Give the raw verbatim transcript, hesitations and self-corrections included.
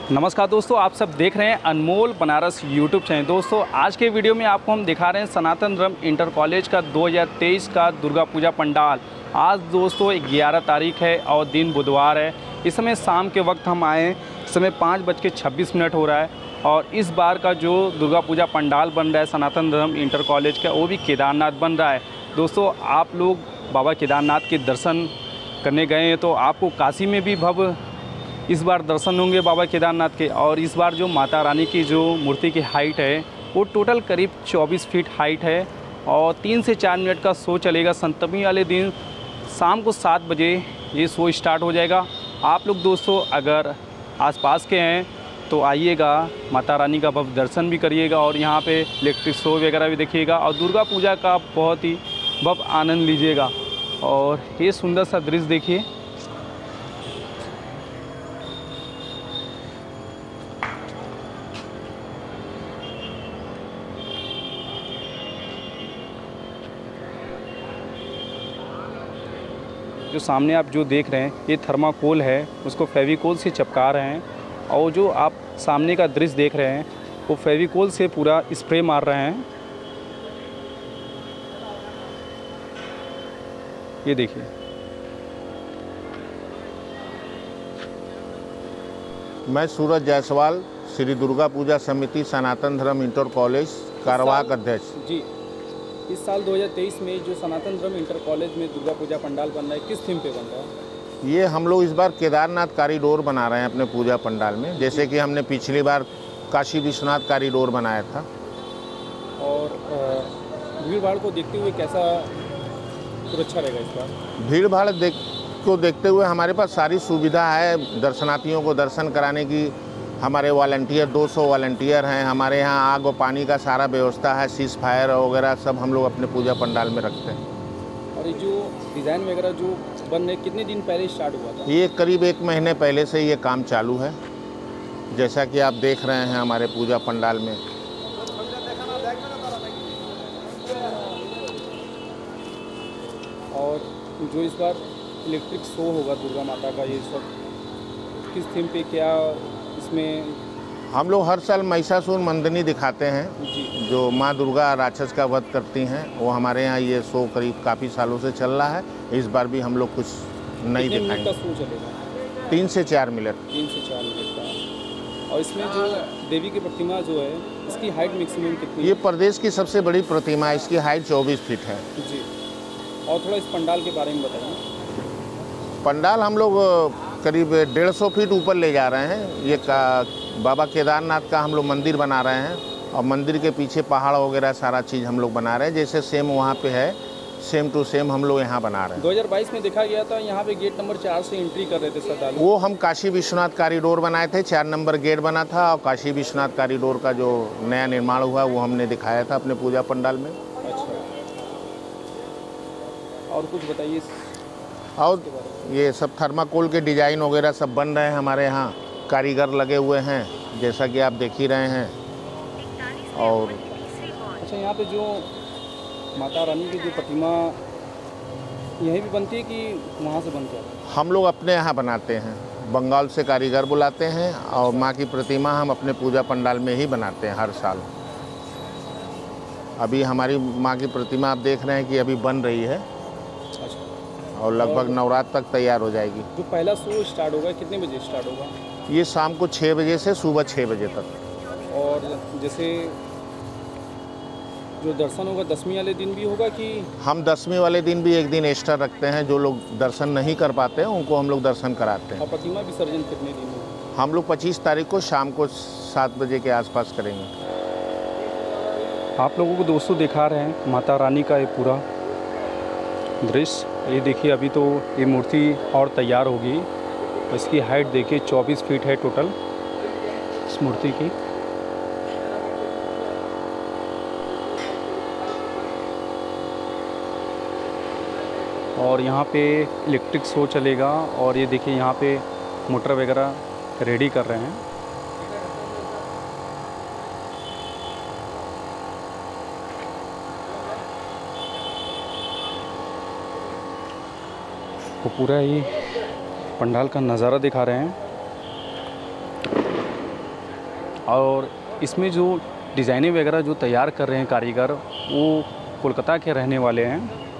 नमस्कार दोस्तों, आप सब देख रहे हैं अनमोल बनारस यूट्यूब चैनल। दोस्तों आज के वीडियो में आपको हम दिखा रहे हैं सनातन धर्म इंटर कॉलेज का दो हज़ार तेईस का दुर्गा पूजा पंडाल। आज दोस्तों ग्यारह तारीख है और दिन बुधवार है। इस समय शाम के वक्त हम आए हैं, इस समय पाँच बज के छब्बीस मिनट हो रहा है और इस बार का जो दुर्गा पूजा पंडाल बन रहा है सनातन धर्म इंटर कॉलेज का, वो भी केदारनाथ बन रहा है। दोस्तों आप लोग बाबा केदारनाथ के दर्शन करने गए हैं तो आपको काशी में भी भव्य इस बार दर्शन होंगे बाबा केदारनाथ के। और इस बार जो माता रानी की जो मूर्ति की हाइट है वो टोटल करीब चौबीस फीट हाइट है और तीन से चार मिनट का शो चलेगा। सप्तमी वाले दिन शाम को सात बजे ये शो स्टार्ट हो जाएगा। आप लोग दोस्तों अगर आसपास के हैं तो आइएगा, माता रानी का भव्य दर्शन भी करिएगा और यहाँ पे इलेक्ट्रिक शो वगैरह भी देखिएगा और दुर्गा पूजा का बहुत ही भव्य आनंद लीजिएगा। और ये सुंदर सा दृश्य देखिए। जो सामने आप जो देख रहे हैं ये थर्माकोल है, उसको फेविकोल से चिपका रहे हैं और जो आप सामने का दृश्य देख रहे हैं वो फेविकोल से पूरा स्प्रे मार रहे हैं। ये देखिए। मैं सूरज जायसवाल, श्री दुर्गा पूजा समिति सनातन धर्म इंटर कॉलेज कार्यवाहक अध्यक्ष जी। इस साल दो हज़ार तेईस में जो सनातन धर्म इंटर कॉलेज में दुर्गा पूजा पंडाल बन रहा है, किस थीम पे बन रहा है? ये हम लोग इस बार केदारनाथ कॉरिडोर बना रहे हैं अपने पूजा पंडाल में, जैसे कि हमने पिछली बार काशी विश्वनाथ कॉरिडोर बनाया था। और भीड़ भाड़ को देखते हुए कैसा सुरक्षा रहेगा इस बार? भीड़ भाड़ देख को देखते हुए हमारे पास सारी सुविधा है दर्शनार्थियों को दर्शन कराने की। हमारे वॉलंटियर दो सौ वॉलंटियर हैं। हमारे यहाँ आग और पानी का सारा व्यवस्था है, सीज फायर वगैरह सब हम लोग अपने पूजा पंडाल में रखते हैं। और ये जो डिज़ाइन वगैरह जो बनने कितने दिन पहले स्टार्ट हुआ था? ये करीब एक महीने पहले से ये काम चालू है, जैसा कि आप देख रहे हैं हमारे पूजा पंडाल में। और जो इस बार इलेक्ट्रिक शो होगा दुर्गा माता का, ये सब किस थीम पे, क्या इसमें? हम लोग हर साल महिषासुर मंदिनी दिखाते हैं जी। जो माँ दुर्गा राक्षस का वध करती हैं, वो हमारे यहाँ ये शो करीब काफ़ी सालों से चल रहा है। इस बार भी हम लोग कुछ नई दिखाएंगे। का शो चलेगा? तीन से चार मिनट तीन से चार मिनट का। और इसमें जो देवी की प्रतिमा जो है इसकी हाइट मैक्सिमम कितनी? ये प्रदेश की सबसे बड़ी प्रतिमा है, इसकी हाइट चौबीस फीट है जी। और थोड़ा इस पंडाल के बारे में बताइए। पंडाल हम लोग करीब डेढ़ सौ फीट ऊपर ले जा रहे हैं। ये का बाबा केदारनाथ का हम लोग मंदिर बना रहे हैं और मंदिर के पीछे पहाड़ वगैरह सारा चीज़ हम लोग बना रहे हैं, जैसे सेम वहाँ पे है सेम टू सेम हम लोग यहाँ बना रहे हैं। दो हज़ार बाईस में देखा गया था यहाँ पे गेट नंबर चार से एंट्री कर रहे थे श्रद्धालु। वो हम काशी विश्वनाथ कॉरिडोर बनाए थे, चार नंबर गेट बना था और काशी विश्वनाथ कॉरिडोर का जो नया निर्माण हुआ वो हमने दिखाया था अपने पूजा पंडाल में। अच्छा, और कुछ बताइए। और ये सब थर्माकोल के डिज़ाइन वगैरह सब बन रहे हैं हमारे यहाँ, कारीगर लगे हुए हैं जैसा कि आप देख ही रहे हैं। और अच्छा, यहाँ पे जो माता रानी की जो प्रतिमा यहीं भी बनती है कि वहाँ से बनती है? हम लोग अपने यहाँ बनाते हैं, बंगाल से कारीगर बुलाते हैं और माँ की प्रतिमा हम अपने पूजा पंडाल में ही बनाते हैं हर साल। अभी हमारी माँ की प्रतिमा आप देख रहे हैं कि अभी बन रही है और लगभग नवरात्र तक तैयार हो जाएगी। जो पहला शो स्टार्ट होगा कितने बजे स्टार्ट होगा? ये शाम को छः बजे से सुबह छः बजे तक। और जैसे जो दर्शन होगा दसवीं वाले दिन भी होगा कि? हम दसवीं वाले दिन भी एक दिन एक्स्ट्रा रखते हैं, जो लोग दर्शन नहीं कर पाते हैं उनको हम लोग दर्शन कराते हैं। और प्रतिमा विसर्जन कितने दिन होगा? हम लोग पच्चीस तारीख को शाम को सात बजे के आसपास करेंगे। आप लोगों को दोस्तों दिखा रहे हैं माता रानी का ये पूरा दृश्य। ये देखिए, अभी तो ये मूर्ति और तैयार होगी। इसकी हाइट देखिए चौबीस फीट है टोटल इस मूर्ति की। और यहाँ पे इलेक्ट्रिक शो चलेगा और ये देखिए यहाँ पे मोटर वगैरह रेडी कर रहे हैं। को पूरा ही पंडाल का नज़ारा दिखा रहे हैं। और इसमें जो डिज़ाइनें वगैरह जो तैयार कर रहे हैं कारीगर वो कोलकाता के रहने वाले हैं।